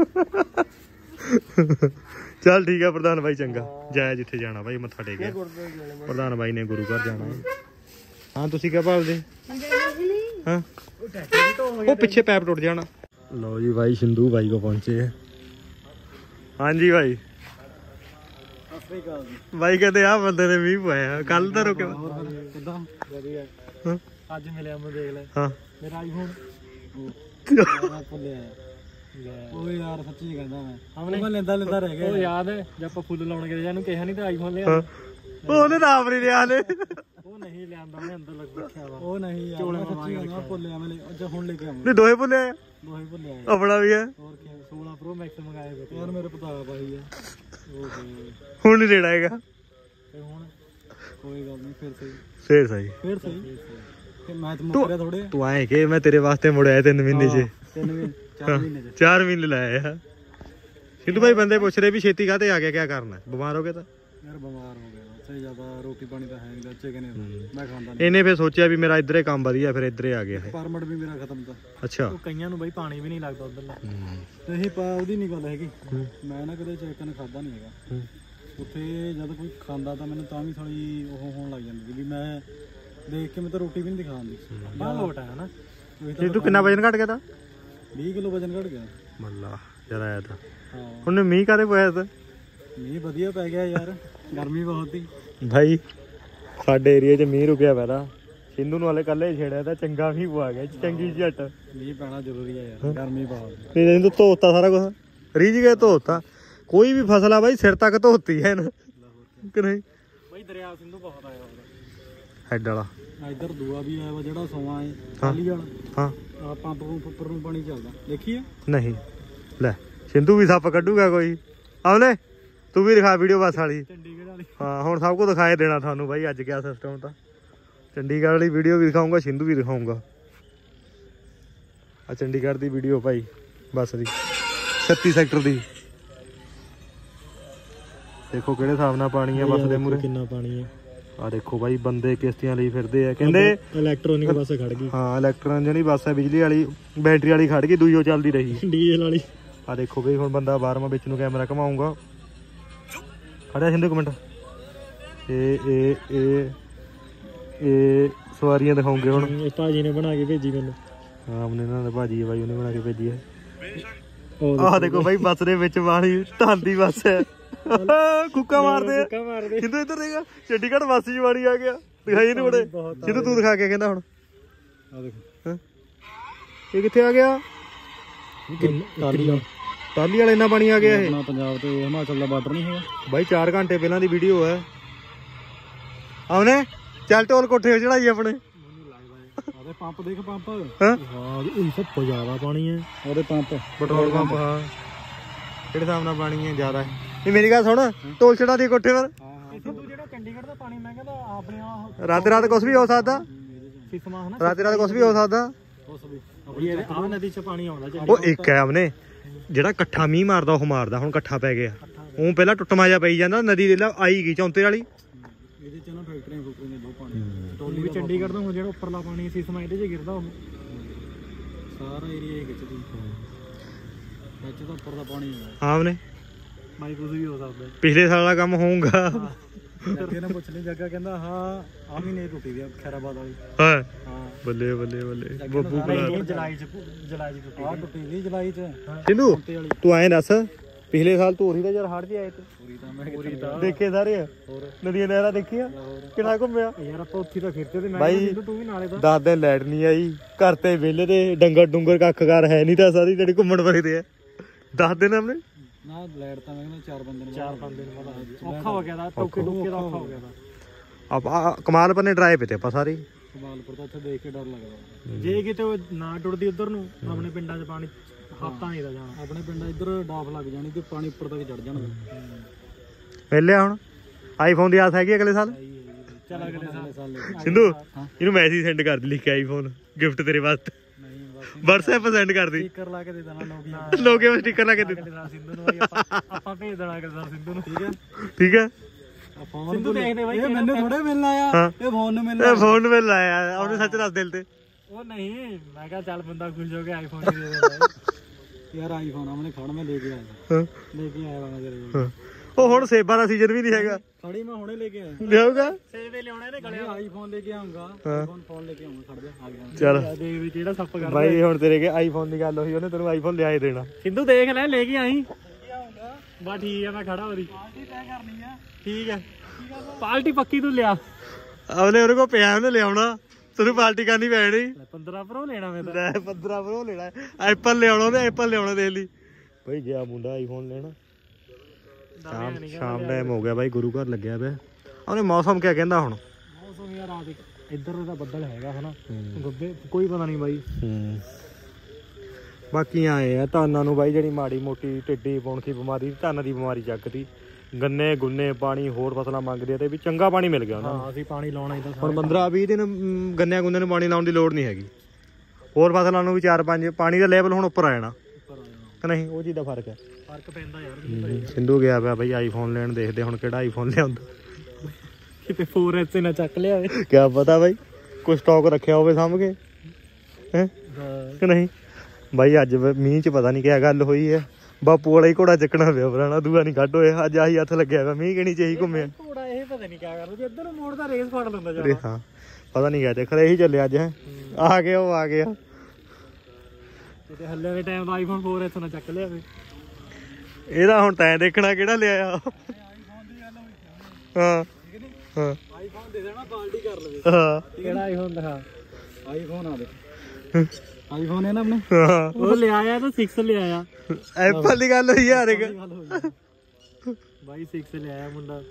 ਚੱਲ ਠੀਕ ਆ ਪ੍ਰਧਾਨ ਬਾਈ ਚੰਗਾ ਜਾਇਆ ਜਿੱਥੇ ਜਾਣਾ ਬਾਈ ਮੱਥਾ ਟੇਕਿਆ ਪ੍ਰਧਾਨ ਬਾਈ ਨੇ ਗੁਰੂ ਘਰ ਜਾਣਾ। ਹਾਂ ਤੁਸੀਂ ਕਿਆ ਭਾਲਦੇ ਹਾਂ ਉਹ ਪਿੱਛੇ ਪੈਪ ਟੁੱਟ ਜਾਣਾ। ਲਓ ਜੀ ਬਾਈ ਸਿੰਧੂ ਬਾਈ ਕੋ ਪਹੁੰਚੇ ਹਾਂਜੀ ਬਾਈ ਬਾਈ ਕਹਿੰਦੇ ਆ ਬੰਦੇ ਨੇ ਮੀਂਹ ਪਾਇਆ ਕੱਲ ਤਾਂ ਰੁਕਿਆ ਕਿੱਦਾਂ ਵਧੀਆ ਅੱਜ ਮਿਲਿਆ ਮੈਂ ਦੇਖ ਲੈ ਹਾਂ ਮੇਰਾ ਆਈਫੋਨ ਭੁੱਲਿਆ ਓਏ ਯਾਰ ਸੱਚੀ ਕਹਿੰਦਾ ਮੈਂ ਹਮਨੇ ਮੈਂ ਲੈਂਦਾ ਲੈਂਦਾ ਰਹਿ ਗਿਆ ਉਹ ਯਾਦ ਹੈ ਜਦ ਆਪਾਂ ਫੁੱਲ ਲਾਉਣ ਗਏ ਜਾਨੂੰ ਕਿਹਾ ਨਹੀਂ ਤਾਂ ਆਈਫੋਨ ਲਿਆ ਉਹਨੇ ਨਾਮ ਨਹੀਂ ਲਿਆ ਨੇ ਉਹ ਨਹੀਂ ਲਿਆਂਦਾ ਮੈਂ ਅੰਦਰ ਲੱਗ ਰੱਖਿਆ ਵਾ ਉਹ ਨਹੀਂ ਯਾਰ ਮੈਂ ਸੱਚੀ ਕਹਿੰਦਾ ਭੁੱਲਿਆ ਮੈਂ ਅੱਜ ਹੁਣ ਲੈ ਕੇ ਆਵਾਂ ਨਹੀਂ ਦੋਹੇ ਭੁੱਲਿਆ ਦੋਹੇ ਭੁੱਲਿਆ ਆਪਣਾ ਵੀ ਹੈ ਹੋਰ ਕੀ ਸੋਲਾਂ ਪ੍ਰੋ ਮੈਕਸ ਮੰਗਾਏ ਬਤੇ ਯਾਰ ਮੇਰੇ ਪਤਾ ਆ ਪਾਈ ਆ ਹੁਣ ਨਹੀਂ ਲੈਣਾ ਹੈਗਾ ਤੇ ਹੁਣ ਕੋਈ ਗੱਲ ਨਹੀਂ ਫਿਰ ਸਹੀ ਫੇਰ ਸਹੀ ਫੇਰ ਸਹੀ ਕਿ ਮੈਂ ਤਾਂ ਮੁੱਕਰਿਆ ਥੋੜੇ ਤੂੰ ਆਏ ਕਿ ਮੈਂ ਤੇਰੇ ਵਾਸਤੇ ਮੁੜਿਆ ਤਿੰਨ ਮਹੀਨੇ ਚ ਤਿੰਨ ਮਹੀਨੇ ਚਾਰ ਮਹੀਨੇ ਚ ਚਾਰ ਮਹੀਨੇ ਲਾਏ ਆ ਸਿੰਧੂ ਭਾਈ ਬੰਦੇ ਪੁੱਛ ਰਹੇ ਵੀ ਛੇਤੀ ਕਾਹਤੇ ਆ ਗਿਆ ਕਿਆ ਕਰਨਾ ਬਿਮਾਰ ਹੋ ਗਿਆ ਤਾਂ ਯਾਰ ਬਿਮਾਰ ਹੋ ਗਿਆ ਸਹੀ ਜ਼ਿਆਦਾ ਰੋਟੀ ਪਾਣੀ ਤਾਂ ਹੈ ਨਹੀਂ ਬੱਚੇ ਕਹਿੰਦੇ ਮੈਂ ਖਾਂਦਾ ਨਹੀਂ ਇਹਨੇ ਫੇਰ ਸੋਚਿਆ ਵੀ ਮੇਰਾ ਇੱਧਰੇ ਕੰਮ ਵਧੀਆ ਫਿਰ ਇੱਧਰੇ ਆ ਗਿਆ ਪਰਮਿਟ ਵੀ ਮੇਰਾ ਖਤਮ ਤਾਂ ਅੱਛਾ ਉਹ ਕਈਆਂ ਨੂੰ ਬਈ ਪਾਣੀ ਵੀ ਨਹੀਂ ਲੱਗਦਾ ਉਧਰਲਾ ਤੇ ਇਹ ਪਾ ਉਹਦੀ ਨਹੀਂ ਗੱਲ ਹੈਗੀ ਮੈਂ ਨਾ ਕਦੇ ਚਿਕਨ ਖਾਦਾ ਨਹੀਂ ਹੈਗਾ ਉੱਥੇ ਜਦ ਕੋਈ ਖਾਂਦਾ ਤਾਂ ਮੈਨੂੰ ਤਾਂ ਵੀ ਥੋੜੀ ਉਹ ਹੋਣ ਲੱਗ ਜਾਂਦੀ ਵੀ ਮੈਂ ਦੇਖ ਕੇ ਮੈਂ ਤਾਂ ਰੋਟੀ ਵੀ ਨਹੀਂ ਦਿਖਾਉਂਦੀ ਬਾਹਰ ਲੋਟ ਆ ਨਾ ਤੂੰ ਕਿੰਨਾ ਵਜਨ ਘਟ ਗਿਆ ਤਾਂ ਵੀਹ ਕਿਲੋ ਵਜਨ ਘਟ ਗਿਆ ਮੱਲਾ ਜਰਾ ਆਇਆ ਤਾਂ ਹਾਂ ਉਹਨੇ ਮੀਂਹ ਕਾਹਦੇ ਪਾਇਆ ਤਾਂ ਮੀਂਹ ਵਧੀਆ ਪੈ ਗਿਆ ਯਾਰ ਗਰਮੀ ਬਹੁਤ ਸੀ ਭਾਈ ਸਾਡੇ ਏਰੀਆ 'ਚ ਮੀਂਹ ਰੁਕਿਆ ਪਹਿਲਾਂ ਸਿੰਧੂ ਨੂੰ ਹਲੇ ਕੱਲੇ ਛੇੜਿਆ ਤਾਂ ਚੰਗਾ ਮੀਂਹ ਪਾ ਗਿਆ ਚੰਗੀ ਝੱਟ ਮੀਂਹ ਪੈਣਾ ਜ਼ਰੂਰੀ ਹੈ ਯਾਰ ਗਰਮੀ ਬਹੁਤ ਤੇ ਜਦੋਂ ਧੋਤਾ ਸਾਰਾ ਕੁਝ ਰੀਝ ਗਏ ਧੋਤਾ ਕੋਈ ਵੀ ਫਸਲ ਆ ਬਾਈ ਸਿਰ ਤੱਕ ਧੋਤੀ ਹੈ ਨਾ ਕਿ ਨਹੀਂ ਬਾਈ ਦਰਿਆ ਸਿੰਧੂ ਬਹੁਤ ਆਇਆ ਉਹਦਾ ਹੈਡ ਵਾਲਾ ਇੱਧਰ ਦੂਆ ਵੀ ਆਇਆ ਵਾ ਜਿਹੜਾ ਸੋਵਾ ਹੈ ਖਾਲੀ ਵਾਲਾ ਹਾਂ ਆ ਪੰਪ ਨੂੰ ਉੱਪਰ ਨੂੰ ਪਾਣੀ ਚੱਲਦਾ ਦੇਖੀਏ ਨਹੀਂ ਲੈ ਸਿੰਧੂ ਵੀ ਸੱਪ ਕੱਢੂਗਾ ਕੋਈ ਆਵਲੇ ਤੂੰ ਵੀ ਦਿਖਾ ਵੀਡੀਓ ਬੱਸ ਵਾਲੀ ਚੰਡੀਗੜ੍ਹ ਵਾਲੀ ਹਾਂ ਹੁਣ ਸਭ ਕੁਝ ਦਿਖਾਏ ਦੇਣਾ ਤੁਹਾਨੂੰ ਬਾਈ ਅੱਜ ਕਿਆ ਸਿਸਟਮ ਤਾਂ ਚੰਡੀਗੜ੍ਹ ਵਾਲੀ ਵੀਡੀਓ ਵੀ ਦਿਖਾਊਂਗਾ ਸਿੰਧੂ ਵੀ ਦਿਖਾਊਂਗਾ ਆ ਚੰਡੀਗੜ੍ਹ ਦੀ ਵੀਡੀਓ ਭਾਈ ਬੱਸ ਦੀ ਛੱਤੀ ਸੈਕਟਰ ਦੀ ਦੇਖੋ ਕਿਹੜੇ ਹਿਸਾਬ ਨਾਲ ਪਾਣੀ ਆ ਬੱਸ ਦੇ ਮੂਹਰੇ ਕਿੰਨਾ ਪਾਣੀ ਹੈ ਆ ਦੇਖੋ ਬਾਈ ਬੰਦੇ ਕਿਸ਼ਤੀਆਂ ਲਈ ਫਿਰਦੇ ਆ ਕਹਿੰਦੇ ਇਲੈਕਟ੍ਰੋਨਿਕ ਬੱਸ ਖੜ ਗਈ ਹਾਂ ਇਲੈਕਟ੍ਰੋਨ ਜਿਹੜੀ ਬੱਸ ਹੈ ਬਿਜਲੀ ਵਾਲੀ ਬੈਟਰੀ ਵਾਲੀ ਖੜ ਗਈ ਦੂਈ ਉਹ ਚੱਲਦੀ ਰਹੀ ਡੀਜ਼ਲ ਵਾਲੀ ਆ ਦੇਖੋ ਬਈ ਹੁਣ ਬੰਦਾ ਬਾਰਵਾਂ ਵਿੱਚ ਨੂੰ ਕੈਮਰਾ ਘਮਾਊਂਗਾ ਖੜਿਆ ਸਿੰਧੂ ਇੱਕ ਮਿੰਟ ਇਹ ਇਹ ਇਹ ਇਹ ਸਵਾਰੀਆਂ ਦਿਖਾਉਂਗੇ ਹੁਣ ਇਹ ਭਾਜੀ ਨੇ ਬਣਾ ਕੇ ਭੇਜੀ ਮੈਨੂੰ ਹਾਂ ਉਹਨੇ ਇਹਨਾਂ ਦਾ ਭਾਜੀ ਹੈ ਬਾਈ ਉਹਨੇ ਬਣਾ ਕੇ ਭੇਜੀ ਹੈ ਆਹ ਦੇਖੋ ਬਾਈ ਬੱਸ ਦੇ ਵਿੱਚ ਪਾਣੀ ਢਾਂਦੀ ਬੱਸ ਹੈ ਕੁੱਕਾ ਮਾਰਦੇ ਸਿੰਧੂ ਇੱਧਰ ਦੇਖਾ ਚੰਡੀਗੜ੍ਹ ਵਾਸੀ ਜਵਾੜੀ ਆ ਗਿਆ ਦਿਖਾਈ ਨਹੀਂ ਬੜੇ ਸਿੰਧੂ ਤੂੰ ਦਿਖਾ ਕੇ ਕਹਿੰਦਾ ਹੁਣ ਆ ਦੇਖੋ ਇਹ ਕਿੱਥੇ ਆ ਗਿਆ? ਟਾਲੀ ਟਾਲੀ ਵਾਲਾ ਇੰਨਾ ਪਾਣੀ ਆ ਗਿਆ ਇਹ? ਆਪਣਾ ਪੰਜਾਬ ਤੇ ਹਿਮਾਚਲ ਦਾ ਬਾਰਡਰ ਨਹੀਂ ਹੈਗਾ ਬਾਈ ਚਾਰ ਘੰਟੇ ਪਹਿਲਾਂ ਦੀ ਵੀਡੀਓ ਹੈ। ਆਉਨੇ ਚੱਲ ਢੋਲ ਕੋਠੇ ਚੜਾਈ ਆਪਣੇ। ਉਹਦੇ ਪੰਪ ਦੇਖ ਪੰਪ। ਹਾਂ ਇਹ ਸਭ ਤੋਂ ਜ਼ਿਆਦਾ ਪਾਣੀ ਹੈ ਉਹਦੇ ਪੰਪ ਪੈਟਰੋਲ ਪੰਪ। ਹਾਂ ਕਿਹੜੇ ਹਿਸਾਬ ਨਾਲ ਪਾਣੀ ਹੈ ਜ਼ਿਆਦਾ? ਇਹ ਮੇਰੀ ਗੱਲ ਸੁਣ, ਢੋਲ ਚੜਾ ਦੀ ਕੋਠੇ ਪਰ। ਤੂੰ ਜਿਹੜਾ ਚੰਡੀਗੜ੍ਹ ਦਾ ਪਾਣੀ ਮੈਂ ਕਹਿੰਦਾ ਆਪਣੇ ਰਾਤ ਰਾਤ ਕੁਛ ਵੀ ਹੋ ਸਕਦਾ। ਸਿਸਮਾ ਹਨਾ ਰਾਤ ਰਾਤ ਕੁਛ ਵੀ ਹੋ ਸਕਦਾ। ਆਹ ਨਦੀ ਚ ਪਾਣੀ ਆਉਂਦਾ। ਉਹ ਇੱਕ ਹੈ ਆਪਣੇ ਜਿਹੜਾ ਇਕੱਠਾ ਮੀਂਹ ਮਾਰਦਾ ਉਹ ਮਾਰਦਾ। ਹੁਣ ਇਕੱਠਾ ਪੈ ਗਿਆ ਉਹ ਪਹਿਲਾਂ ਟੁੱਟਮਾ ਜਾ ਪਈ ਜਾਂਦਾ। ਨਦੀ ਦੇ ਲਾ ਆਈ ਗਈ ਚੌਂਤੇ ਵਾਲੀ। ਇਹਦੇ ਚ ਨਾ ਫੈਕਟਰੀਆਂ ਫੁਕਰੀਆਂ ਬਹੁਤ ਪਾਣੀ। ਟੋਲੀ ਵੀ ਚੰਡੀਗੜ੍ਹ ਤੋਂ ਹੁਣ ਜਿਹੜਾ ਉੱਪਰਲਾ ਪਾਣੀ ਸਿਸਮਾ ਇਹਦੇ ਚ ਗਿਰਦਾ ਉਹ ਸਾਰਾ ਏਰੀਆ ਹੀ ਖਿੱਚਦੀ ਵਿੱਚ ਤਾਂ ਉੱਪਰ ਦਾ ਪਾਣੀ ਹੁੰਦਾ। ਹਾਂ ਉਹਨੇ ਮਾਈ ਕੁਝ ਵੀ ਹੋ ਸਕਦਾ। ਪਿਛਲੇ ਸਾਲ ਦਾ ਕੰਮ ਹੋਊਗਾ। ਅੱਗੇ ਨਾ ਪੁੱਛ ਲਈ ਜੱਗਾ ਕਹਿੰਦਾ ਹਾਂ ਆ ਵੀ ਨਹੀਂ ਟੁੱਟੀ ਦੀ ਖੈਰਾਬਾਦ ਵਾਲੀ। ਹਾਂ ਹਾਂ ਬੱਲੇ ਬੱਲੇ ਬੱਲੇ ਬੱਬੂ ਜੁਲਾਈ ਚ ਜੁਲਾਈ ਚ ਟੁੱਟੀ ਆ ਟੁੱਟੀ ਦੀ ਜੁਲਾਈ ਚ। ਸਿੰਧੂ ਤੂੰ ਐਂ ਦੱਸ ਪਿਛਲੇ ਸਾਲ ਤੂੰ ਉਹੀ ਤਾਂ ਯਾਰ ਹੜ ਚ ਆਏ ਤੇ ਪੂਰੀ ਤਾਂ ਮੈਂ ਪੂਰੀ ਤਾਂ ਦੇਖੇ ਸਾਰੇ ਨਦੀਆਂ ਨਹਿਰਾਂ ਦੇਖੀਆਂ ਕਿਹੜਾ ਘੁੰਮਿਆ ਯਾਰ ਆਪਾਂ ਉੱਥੇ ਤਾਂ ਫਿਰਤੇ ਤੇ ਮੈਂ ਬਾਈ ਤੂੰ ਵੀ ਨਾਲੇ ਦਾ ਦਸ ਦਿਨ ਲਾਈਟ ਨਹੀਂ ਆਈ ਘਰ ਤੇ ਵਿਹਲੇ ਤੇ ਡੰਗਰ ਡੁੰਗਰ ਕੱਖਕਾਰ ਹੈ ਨਹੀਂ ਤਾਂ ਸਾਰੀ ਜਿਹੜੀ ਘੁੰਮਣ ਵਾਲੇ ਤੇ ਆ। ਦਸ ਦਿਨ ਆਪਣੇ ਨਾ ਲਾਈਟ ਤਾਂ ਮੈਂ ਕਹਿੰਦਾ ਚਾਰ ਬੰਦੇ ਨੂੰ ਚਾਰ ਬੰਦੇ ਨੂੰ ਪਤਾ ਔਖਾ ਹੋ ਗਿਆ ਦਾ ਟੋਕੇ ਟੋਕੇ ਦਾ ਔਖਾ ਹੋ ਗਿਆ ਦਾ। ਆਪਾਂ ਕਮਾਲਪੁਰ ਨੇ ਡਰਾਈਵ ਤੇ ਆਪਾਂ ਸਾਰੇ ਕਮਾਲਪੁਰ ਤਾਂ ਉੱਥੇ ਦੇਖ ਕੇ ਡਰ ਲੱਗਦਾ। ਜੇ ਕਿਤੇ ਨਾ ਟੁੱਟਦੀ ਉਧਰ ਨੂੰ ਆਪਣੇ ਪਿੰਡਾਂ 'ਚ ਪਾਣੀ ਹੱਥਾਂ ਨਹੀਂ ਦਾ ਜਾਣਾ। ਆਪਣੇ ਪਿੰਡ ਇੱਧਰ ਡਾਫ ਲੱਗ ਜਾਣੀ ਤੇ ਪਾਣੀ ਉੱਪਰ ਤੱਕ ਚੜ ਜਾਣਾ। ਪਹਿਲੇ ਹੁਣ ਆਈਫੋਨ ਦੀ ਆਸ ਹੈਗੀ ਅਗਲੇ ਸਾਲ। ਚੱਲ ਅਗਲੇ ਸਾਲ ਸਿੰਧੂ ਇਹਨੂੰ ਮੈਸੇਜ ਸੈਂਡ ਕਰ ਦੇ ਲਿਖ ਕੇ ਆਈਫੋਨ ਗਿਫਟ ਤੇਰੇ ਵਾਸਤੇ। WhatsApp ਸੈਂਡ ਕਰ ਦੇ। ਸਟicker ਲਾ ਕੇ ਦੇ ਦੇਣਾ ਨੋਕੀਆ ਨੋਕੀਆ ਵਿੱਚ ਸਟicker ਲਾ ਕੇ ਦੇ ਸਿੰਧੂ ਨੂੰ। ਆਪਾਂ ਆਪਾਂ ਭੇਜ ਦੇਣਾ ਅਗਲੇ ਸਾਲ ਸਿੰਧੂ ਨੂੰ। ਠੀਕ ਹੈ ਠੀਕ ਹੈ। ਸਿੰਧੂ ਦੇਖਦੇ ਬਾਈ ਇਹ ਮੈਨੂੰ ਥੋੜੇ ਮਿਲਣ ਆਇਆ ਇਹ ਫੋਨ ਨੂੰ ਮਿਲਣਾ। ਇਹ ਫੋਨ ਨੂੰ ਮਿਲ ਆਇਆ ਉਹਨੇ ਸੱਚ ਦੱਸ ਦਿਲ ਤੇ। ਉਹ ਨਹੀਂ ਮੈਂ ਕਿਹਾ ਚੱਲ ਬੰਦਾ ਖੁਸ਼ ਹੋ ਕੇ ਆਈਫੋਨ ਦੇ ਦੇਣਾ ਯਾਰ। ਆਈਫੋਨ ਆਮਨੇ ਖੜ ਮੈਂ ਲੈ ਕੇ ਆਇਆ ਲੈ ਕੇ ਆਇਆ ਵਾਲਾ ਤੇਰੇ। ਉਹ ਹੁਣ ਸੇਬਾਂ ਦਾ ਸੀਜ਼ਨ ਵੀ ਨਹੀਂ ਹੈਗਾ। ਖੜੀ ਮੈਂ ਹੁਣੇ ਲੈ ਕੇ ਆਇਆ। ਲਿਆਊਗਾ ਸੇਬੇ ਲਿਆਉਣੇ ਨੇ ਗਲੇ ਆਈਫੋਨ ਲੈ ਕੇ ਆਉਂਗਾ। ਆਈਫੋਨ ਫੋਨ ਲੈ ਕੇ ਆਉਂਗਾ। ਖੜ ਜਾ ਆ ਗਿਆ। ਚੱਲ ਦੇਖ ਵੀ ਕਿਹੜਾ ਸੱਪ ਕਰਦਾ ਬਾਈ ਹੁਣ ਤੇਰੇ ਕੇ ਆਈਫੋਨ ਦੀ ਗੱਲ ਹੋਈ ਉਹਨੇ ਤੈਨੂੰ ਆਈਫੋਨ ਲਿਆ ਹੀ ਦੇਣਾ। ਸਿੰਧੂ ਦੇਖ ਲੈ ਲੈ ਕੇ ਆਈ। ਬਾ ਠੀਕ ਆ ਮੈਂ ਖੜਾ ਹੋ ਰਹੀ ਪਾਰਟੀ ਤੈਅ ਕਰਨੀ ਆ। ਠੀਕ ਹੈ ਪਾਰਟੀ ਪੱਕੀ ਤੂੰ ਲਿਆ। ਅਗਲੇ ਉਹਦੇ ਕੋਲ ਪਿਆ ਉਹਨੇ ਲਿਆਉਣਾ ਤੈਨੂੰ ਪਾਰਟੀ ਕਰਨੀ ਪੈਣੀ। ਪੰਦਰਾਂ ਪ੍ਰੋ ਲੈਣਾ ਮੈਂ ਤਾਂ। ਲੈ ਪੰਦਰਾਂ ਪ੍ਰੋ ਲੈਣਾ ਐਪਲ ਲਿਆਉਣਾ ਉਹਨੇ ਐਪਲ ਲਿਆਉਣਾ ਦੇਖ ਲਈ। ਬਈ ਗਿਆ ਮੁੰਡਾ ਆਈਫੋਨ ਲੈਣਾ। ਸ਼ਾਮ ਸ਼ਾਮ ਟਾਈਮ ਹੋ ਗਿਆ ਬਾਈ ਗੁਰੂ ਘਰ ਲੱਗਿਆ ਪਿਆ। ਉਹਨੇ ਮੌਸਮ ਕਿਆ ਕਹਿੰਦਾ ਹੁਣ? ਮੌਸਮ ਯਾਰ ਆ ਇੱਧਰ ਦਾ ਬੱਦਲ ਹੈਗਾ ਹਨਾ ਗੱਬੇ ਕੋਈ ਪਤਾ ਨਹੀਂ ਬਾਈ। ਬਾਕੀ ਆਏ ਆ ਧਾਨਾਂ ਨੂੰ ਬਾਈ ਜਿਹੜੀ ਮਾੜੀ ਮੋਟੀ ਟਿੱਡੀ ਪੌਣਸੀ ਬਿਮਾਰੀ ਧਾਨਾਂ ਦੀ ਬਿਮਾਰੀ ਚੱਕਦੀ। ਗੰਨੇ ਗੁੰਨੇ ਪਾਣੀ ਹੋਰ ਫਸਲਾਂ ਮੰਗਦੇ ਆ ਤੇ ਵੀ ਚੰਗਾ ਪਾਣੀ ਮਿਲ ਗਿਆ ਉਹਨਾਂ ਨੂੰ। ਅਸੀਂ ਪਾਣੀ ਲਾਉਣਾ ਹੀ ਤਾਂ ਹੁਣ ਪੰਦਰਾਂ ਵੀਹ ਦਿਨ ਗੰਨਿਆਂ ਗੁੰਨੇ ਨੂੰ ਪਾਣੀ ਲਾਉਣ ਦੀ ਲੋੜ ਨਹੀਂ ਹੈਗੀ। ਹੋਰ ਫਸਲਾਂ ਨੂੰ ਵੀ ਚਾਰ ਪੰਜ ਪਾਣੀ ਦਾ ਲੈਵਲ ਹੁਣ ਉੱਪਰ ਆ ਜਾਣਾ ਕਿ ਨਹੀਂ? ਉਹ ਚੀਜ਼ ਦਾ ਫਰਕ ਹੈ। ਫਰਕ ਪੈਂਦਾ ਯਾਰ। ਸਿੰਧੂ ਗਿਆ ਪਿਆ ਬਈ ਆਈਫੋਨ ਲੈਣ। ਦੇਖਦੇ ਹੁਣ ਕਿਹੜਾ ਆਈਫੋਨ ਲਿਆਉਂਦਾ। ਕਿਤੇ ਫੋਰ ਐਸ ਨਾ ਚੱਕ ਲਿਆ ਹੋਵੇ ਕਿਆ ਪਤਾ ਬਾਈ ਕੋਈ ਸਟਾਕ ਰੱਖਿਆ ਹੋਵੇ ਸਾਂਭ ਕੇ ਹੈ ਕਿ ਨਹੀਂ? ਬਾਈ ਅੱਜ ਮੀਂਹ ਚ ਪਤਾ ਨਹੀਂ ਕਿਆ ਗੱਲ ਹੋਈ ਹੈ। ਬਾਪੂ ਵਾਲਾ ਹੀ ਘੋੜਾ ਚੱਕਣਾ ਪਿਆ ਪੁਰਾਣਾ ਦੂਆ ਨਹੀਂ ਕੱਢ ਹੋਇਆ। ਅੱਜ ਆਹੀ ਹੱਥ ਲੱਗਿਆ ਪਿਆ ਮੀਂਹ ਕਿਹਣੀ ਚ ਇਹੀ ਘੁੰਮਿਆ ਘੋੜਾ। ਇਹ ਪਤਾ ਨਹੀਂ ਕਿਆ ਕਰਦਾ ਇੱਧਰ ਨੂੰ ਮੋੜ ਦਾ ਰੇਸ ਫੜ ਲੈਂਦਾ ਜਾ। ਹਾਂ ਪਤਾ ਨਹੀਂ ਕਿਆ ਚੱਕਰ ਇਹੀ ਚੱਲਿਆ ਅੱਜ ਹੈ। ਆ ਗਿਆ ਉਹ ਆ ਗਿਆ ਕਿਤੇ ਹੱਲੇ ਦੇ ਟਾਈਮ ਦਾ ਆਈਫੋਨ ਫੋਰ ਐਸ ਨਾ ਚੱਕ ਲਿਆ ਵੇ। ਇਹਦਾ ਹੁਣ ਤੈਂ ਦੇਖਣਾ ਕਿਹੜਾ ਲਿਆਇਆ। ਹਾਂ ਹਾਂ ਆਈਫੋਨ ਦੇ ਦੇਣਾ ਪਾਰਟੀ ਕਰ ਲਵੇ। ਹਾਂ ਕਿਹੜਾ ਆਈਫੋਨ ਦਿਖਾ। ਆਈਫੋਨ ਆ ਦੇ ਆਈਫੋਨ ਹੈ ਨਾ ਆਪਣੇ। ਹਾਂ ਉਹ ਲਿਆਇਆ ਤਾਂ ਛੇ ਲਿਆਇਆ। ਐਪਲ ਦੀ ਗੱਲ ਹੋਈ ਯਾਰ ਇੱਕ ਬਾਈ ਛੇ ਲਿਆਇਆ ਮੁੰਡਾ।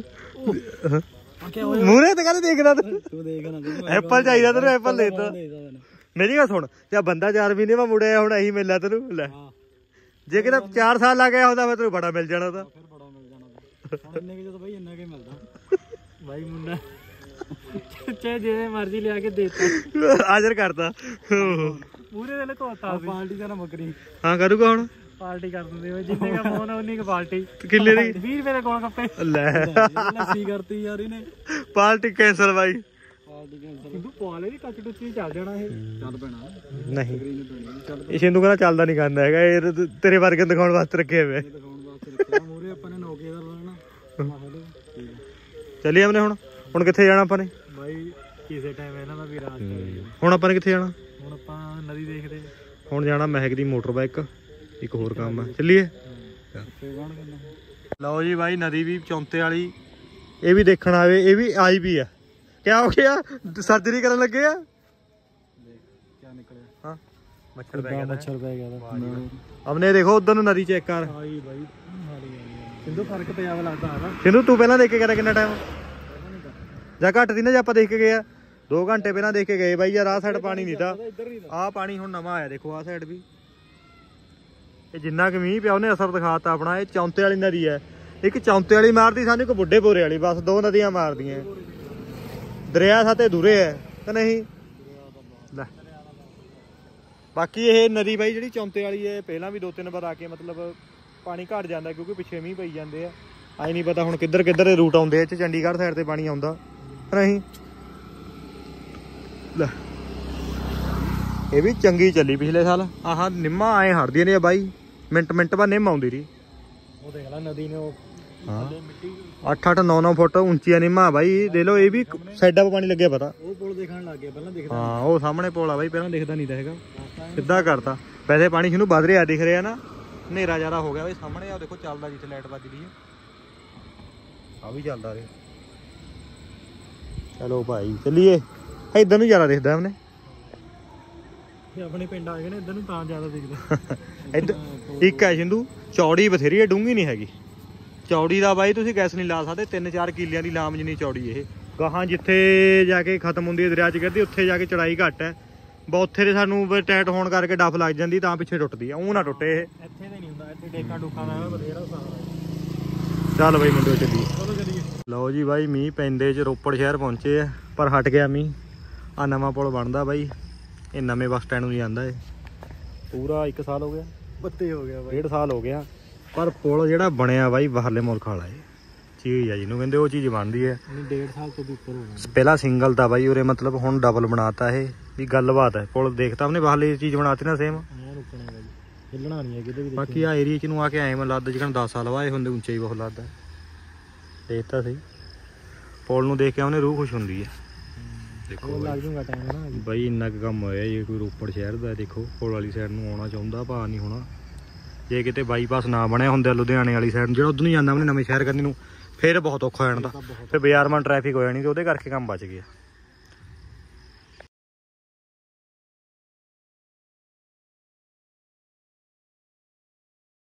ਮੂਹਰੇ ਤੇ ਗੱਲ ਦੇਖਣਾ ਤੂੰ ਦੇਖ ਨਾ ਐਪਲ ਚਾਹੀਦਾ ਤੈਨੂੰ ਐਪਲ ਦੇ ਦਿੱਤਾ। ਮੇਰੀ ਗੱਲ ਸੁਣ ਜਾਂ ਬੰਦਾ ਚਾਰ ਮਹੀਨੇ ਮੈਂ ਮੁੜਿਆ ਹੁਣ ਇਹੀ ਮਿਲਿਆ ਤੈਨੂੰ। ਲੈ ਜੇ ਕਿਤੇ ਚਾਰ ਸਾਲ ਲੱਗ ਗਿਆ ਹੁੰਦਾ ਮੈਂ ਤੈਨੂੰ ਬੜਾ ਮਿਲ ਜਾਣਾ ਤਾਂ। ਫਿਰ ਬੜਾ ਮਿਲ ਜਾਣਾ ਹੁਣ ਇੰਨੇ ਕਿ ਜਦੋਂ ਬਾਈ ਇੰਨਾ ਕਿ ਮਿਲਦਾ ਬਾਈ ਮੁੰਡਾ ਚਾਹੇ ਜਿਵੇਂ ਮਰਜ਼ੀ ਲਿਆ ਕੇ ਦੇਤਾ ਹਾਜ਼ਰ ਕਰਤਾ ਪੂਰੇ ਦਿਨ ਧੋਤਾ ਪਾਰਟੀ ਦਾ ਨਾ ਮੁਕਰੀ। ਹਾਂ ਕਰੂਗਾ ਹੁਣ ਪਾਰਟੀ ਕਰ ਦਿੰਦੇ ਜਿੰਨੇ ਦਾ ਫੋਨ ਉਨੀ ਕ ਪਾਰਟੀ। ਕਿੰਨੇ ਦੀ? ਵੀਹ ਰੁਪਏ ਦੇ ਗੋਲ ਗੱਪੇ। ਲੈ ਲੱਸੀ ਕਰਤੀ ਯਾਰ ਇਹਨੇ। ਪਾਰਟੀ ਕੈਂਸਲ ਬਾਈ। Party cancel. ਸਿੰਧੂ ਪਵਾਲੇ ਦੀ ਕੱਚ ਟੁੱਚੀ ਚੱਲ ਜਾਣਾ ਇਹ। ਚੱਲ ਪੈਣਾ ਨਹੀਂ ਇਹ ਸਿੰਧੂ ਕਹਿੰਦਾ ਚੱਲਦਾ ਨਹੀਂ ਕਰਦਾ ਹੈਗਾ। ਇਹ ਤੇਰੇ ਵਰਗੇ ਦਿਖਾਉਣ ਵਾਸਤੇ ਰੱਖੇ ਹੋਏ। ਦਿਖਾਉਣ ਵਾਸਤੇ ਰੱਖਿਆ ਮੂਰੇ ਆਪਾਂ ਨੇ ਨੋਕੀਆ ਦਾ ਲੈਣਾ। ਚੱਲੀਏ ਆਪਣੇ ਹੁਣ ਹੁਣ ਕਿੱਥੇ ਜਾਣਾ ਆਪਾਂ ਨੇ ਬਾਈ? ਕਿਸੇ ਟਾਈਮ ਇਹਨਾਂ ਦਾ ਵੀ ਰਾਸਤਾ। ਹੁਣ ਆਪਾਂ ਨੇ ਕਿੱਥੇ ਜਾਣਾ? ਹੁਣ ਆਪਾਂ ਨਦੀ ਦੇਖਦੇ। ਹੁਣ ਜਾਣਾ ਮਹਿਕ ਦੀ ਮੋਟਰ ਬਾਈਕ। ਇੱਕ ਹੋਰ ਕੰਮ ਆ ਚੱਲੀਏ। ਲਓ ਜੀ ਬਾਈ ਨਦੀ ਵੀ ਚੌਂਤੇ ਵਾਲੀ ਇਹ ਵੀ ਦੇਖਣ ਆਵੇ। ਇਹ ਵੀ ਆਈ ਵੀ ਆ। ਕਿਆ ਹੋ ਗਿਆ ਸਰਜਰੀ ਕਰਨ ਲੱਗੇ ਆ? ਕਿਆ ਨਿਕਲਿਆ? ਹਾਂ ਮੱਛਰ ਪੈ ਗਿਆ ਮੱਛਰ ਪੈ ਗਿਆ ਅਮਨੇ ਦੇਖੋ ਉਧਰ ਨੂੰ ਨਦੀ ਚੈੱਕ ਕਰ ਆਈ ਬਾਈ ਸਿੰਧੂ ਫਰਕ ਪਿਆ ਵਾ ਲੱਗਦਾ ਹੈ ਸਿੰਧੂ ਤੂੰ ਪਹਿਲਾਂ ਦੇਖ ਕੇ ਗਿਆ ਕਿੰਨਾ ਟਾਈਮ ਜਾਂ ਘੱਟ ਦੀ ਨਾ ਜੇ ਆਪਾਂ ਦੇਖ ਕੇ ਗਏ ਆ ਦੋ ਘੰਟੇ ਪਹਿਲਾਂ ਦੇਖ ਕੇ ਗਏ ਬਾਈ ਯਾਰ ਆਹ ਸਾਈਡ ਪਾਣੀ ਨਹੀਂ ਤਾਂ ਆਹ ਪਾਣੀ ਹੁਣ ਨਵਾਂ ਆਇਆ ਦੇਖੋ ਆਹ ਸਾਈਡ ਵੀ ਇਹ ਜਿੰਨਾ ਕੁ ਮੀਂਹ ਪਿਆ ਉਹਨੇ ਅਸਰ ਦਿਖਾਤਾ ਆਪਣਾ ਇਹ ਚੌਂਤੇ ਵਾਲੀ ਨਦੀ ਹੈ ਇੱਕ ਚੌਂਤੇ ਵਾਲੀ ਮਾਰਦੀ ਸਾਨੂੰ ਇੱਕ ਬੁੱਢੇ ਪੋਰੇ ਵਾਲੀ ਬਸ ਦੋ ਨਦੀਆਂ ਮਾਰਦੀਆਂ ਦਰਿਆ ਸਾਤੇ ਦੂਰੇ ਹੈ ਕਿ ਨਹੀਂ ਲੈ ਬਾਕੀ ਇਹ ਨਦੀ ਬਾਈ ਜਿਹੜੀ ਚੌਂਤੇ ਵਾਲੀ ਹੈ ਪਹਿਲਾਂ ਵੀ ਦੋ ਤਿੰਨ ਵਾਰ ਆ ਕੇ ਮਤਲਬ ਪਾਣੀ ਘਟ ਜਾਂਦਾ ਕਿਉਂਕਿ ਪਿੱਛੇ ਮੀਂਹ ਪਈ ਜਾਂਦੇ ਆ ਆਈ ਨਹੀਂ ਪਤਾ ਹੁਣ ਕਿੱਧਰ ਕਿੱਧਰ ਦੇ ਰੂਟ ਆਉਂਦੇ ਆ ਚ ਚੰਡੀਗੜ੍ਹ ਸਾਈਡ ਤੇ ਪਾਣੀ ਆਉਂਦਾ ਨਹੀਂ ਲੈ ਇਹ ਵੀ ਚੰਗੀ ਚੱਲੀ ਪਿਛਲੇ ਸਾਲ ਆਹ ਨਿੰਮਾਂ ਆਏ ਹੜਦੀਆਂ ਨੇ ਬਾਈ ਮਿੰਟ ਮਿੰਟ ਬਾਅਦ ਨਿੰਮ ਆਉਂਦੀ ਰਹੀ ਉਹ ਦੇਖ ਲੈ ਨਦੀ ਨੇ ਉਹ ਹਾਂ ਅੱਠ ਅੱਠ ਨੌ ਨੌ ਫੁੱਟ ਉੱਚੀਆਂ ਨਿੰਮਾਂ ਬਾਈ ਦੇ ਲੋ ਇਹ ਵੀ ਸਾਈਡਾਂ 'ਤੇ ਪਾਣੀ ਲੱਗਿਆ ਪਤਾ ਉਹ ਪੁਲ ਦੇਖਣ ਲੱਗ ਗਿਆ ਪਹਿਲਾਂ ਦਿਖਦਾ ਹਾਂ ਉਹ ਸਾਹਮਣੇ ਪੁਲ ਆ ਬਾਈ ਪਹਿਲਾਂ ਦਿਖਦਾ ਨਹੀਂ ਤਾਂ ਹੈਗਾ ਸਿੱਧਾ ਕਰਤਾ ਵੈਸੇ ਪਾਣੀ ਜਿਹਨੂੰ ਵੱਧ ਰਿਹਾ ਦਿਖ ਰਿਹਾ ਨਾ ਹਨੇਰਾ ਜ਼ਿਆਦਾ ਹੋ ਗਿਆ ਬਾਈ ਸਾਹਮਣੇ ਆ ਦੇਖੋ ਚੱਲਦਾ ਜਿੱਥੇ ਲਾਈਟ ਵੱਜਦੀ ਹੈ ਆ ਵੀ ਚੱਲਦਾ ਰਿਹਾ ਚਲੋ ਭਾਈ ਚੱਲੀਏ ਇੱਧਰ ਨੂੰ ਜ਼ਿਆਦਾ ਦਿਖਦਾ ਉਹਨੇ ਆਪਣੇ ਪਿੰਡ ਆ ਗਏ ਨੇ ਇੱਧਰ ਨੂੰ ਤਾਂ ਜ਼ਿਆਦਾ ਦਿਖਦਾ ਇੱਧਰ ਇੱਕ ਹੈ ਸਿੰਧੂ ਚੌੜੀ ਬਥੇਰੀ ਹੈ ਡੂੰਘੀ ਨਹੀਂ ਹੈਗੀ ਚੌੜੀ ਦਾ ਬਾਈ ਤੁਸੀਂ ਗੈਸ ਨਹੀਂ ਲਾ ਸਕਦੇ ਤਿੰਨ ਚਾਰ ਕਿੱਲਿਆਂ ਦੀ ਲਾਮ ਜਿੰਨੀ ਚੌੜੀ ਇਹ ਗਾਹਾਂ ਜਿੱਥੇ ਜਾ ਕੇ ਖਤਮ ਹੁੰਦੀ ਹੈ ਦਰਿਆ ਚ ਗਿਰਦੀ ਉੱਥੇ ਜਾ ਕੇ ਚੜਾਈ ਘੱਟ ਹੈ ਬੌਥੇ ਦੇ ਸਾਨੂੰ ਟੈਟ ਹੋਣ ਕਰਕੇ ਡੱਫ ਲੱਗ ਜਾਂਦੀ ਤਾਂ ਪਿੱਛੇ ਟੁੱਟਦੀ ਆ ਊਂ ਨਾ ਟੁੱਟੇ ਇਹ ਇੱਥੇ ਤੇ ਨਹੀਂ ਹੁੰਦਾ ਇੱਥੇ ਡੇਕਾਂ ਡੂਕਾਂ ਦਾ ਬਥੇਰਾ ਸਾਰਾ ਚੱਲ ਬਾਈ ਮੁੰਡੇ ਚੱਲੀਏ ਚਲੋ ਚੱਲੀਏ ਲਓ ਜੀ ਬਾਈ ਮੀਂਹ ਪੈਂਦੇ ਚ ਰੋਪੜ ਸ਼ਹਿਰ ਪਹੁੰਚੇ ਆ ਪਰ ਹਟ ਗਿਆ ਮੀਂਹ ਆ ਨਵਾਂ ਪੁਲ ਬਣਦਾ ਬਾਈ ਇਹ ਨਵੇਂ ਬੱਸ ਸਟੈਂਡ ਨੂੰ ਨਹੀਂ ਆਂਦਾ ਇਹ ਪੂਰਾ ਇੱਕ ਸਾਲ ਹੋ ਗਿਆ ਬੱਤੇ ਹੋ ਗਿਆ ਬਾਈ ਡੇਢ ਸਾਲ ਹੋ ਗਿਆ ਪਰ ਪੁਲ ਜਿਹੜਾ ਬਣਿਆ ਬਾਈ ਬਾਹਰਲੇ ਮੁਲਕ ਵਾਲਾ ਇਹ ਚੀਜ਼ ਆ ਜਿਹਨੂੰ ਕਹਿੰਦੇ ਉਹ ਚੀਜ਼ ਬਣਦੀ ਹੈ ਨਹੀਂ ਡੇਢ ਸਾਲ ਤੋਂ ਵੀ ਉੱਪਰ ਹੋ ਗਿਆ ਪਹਿਲਾਂ ਸਿੰਗਲ ਤਾਂ ਬਾਈ ਉਰੇ ਮਤਲਬ ਹੁਣ ਡਬਲ ਬਣਾਤਾ ਇਹ ਵੀ ਗੱਲਬਾਤ ਹੈ ਪੁਲ ਦੇਖਤਾ ਉਹਨੇ ਬਾਹਰਲੀ ਚੀਜ਼ ਬਣਾਤੀ ਨਾ ਸੇਮ ਰੁਕਣਾ ਬਾਈ ਹਿੱਲਣਾ ਨਹੀਂ ਹੈ ਕਿਤੇ ਵੀ ਬਾਕੀ ਆ ਏਰੀਆ ਚ ਨੂੰ ਆ ਕੇ ਆਏ ਮੈਂ ਲੱਗਦਾ ਜਿਕਣ ਦਸ ਸਾਲ ਵਾਏ ਹੁੰਦੇ ਉੱਚਾ ਹੀ ਬਹੁਤ ਲੱਗਦਾ ਦੇਖਤਾ ਸਹੀ ਪੁਲ ਨੂੰ ਦੇਖ ਕੇ ਉਹਨੇ ਰੂਹ ਖੁਸ਼ ਹੁੰਦੀ ਹੈ ਦੇਖੋ ਲੱਗ ਜੂਗਾ ਟਾਈਮ ਨਾ ਬਾਈ ਇੰਨਾ ਕੁ ਕੰਮ ਹੋਇਆ ਜੇ ਕੋਈ ਰੋਪੜ ਸ਼ਹਿਰ ਦਾ ਦੇਖੋ ਪੁਲ ਵਾਲੀ ਸਾਈਡ ਨੂੰ ਆਉਣਾ ਚਾਹੁੰਦਾ ਭਾ ਨਹੀਂ ਹੋਣਾ ਜੇ ਕਿਤੇ ਬਾਈਪਾਸ ਨਾ ਬਣਿਆ ਹੁੰਦਾ ਲੁਧਿਆਣੇ ਵਾਲੀ ਸਾਈਡ ਨੂੰ ਜਿਹੜਾ ਉਧਰ ਨੂੰ ਜਾਂਦਾ ਉਹਨੇ ਨਵੇਂ ਸ਼ਹਿਰ ਕਰਨੀ ਨੂੰ ਫਿਰ ਬਹੁਤ ਔਖਾ ਹੋ ਜਾਣਾ ਫਿਰ ਬਾਜ਼ਾਰ ਮਾਂ ਟ੍ਰੈਫਿਕ ਹੋ ਜਾਣੀ ਤੇ ਉਹਦੇ ਕਰਕੇ ਕੰਮ ਬਚ ਗਿਆ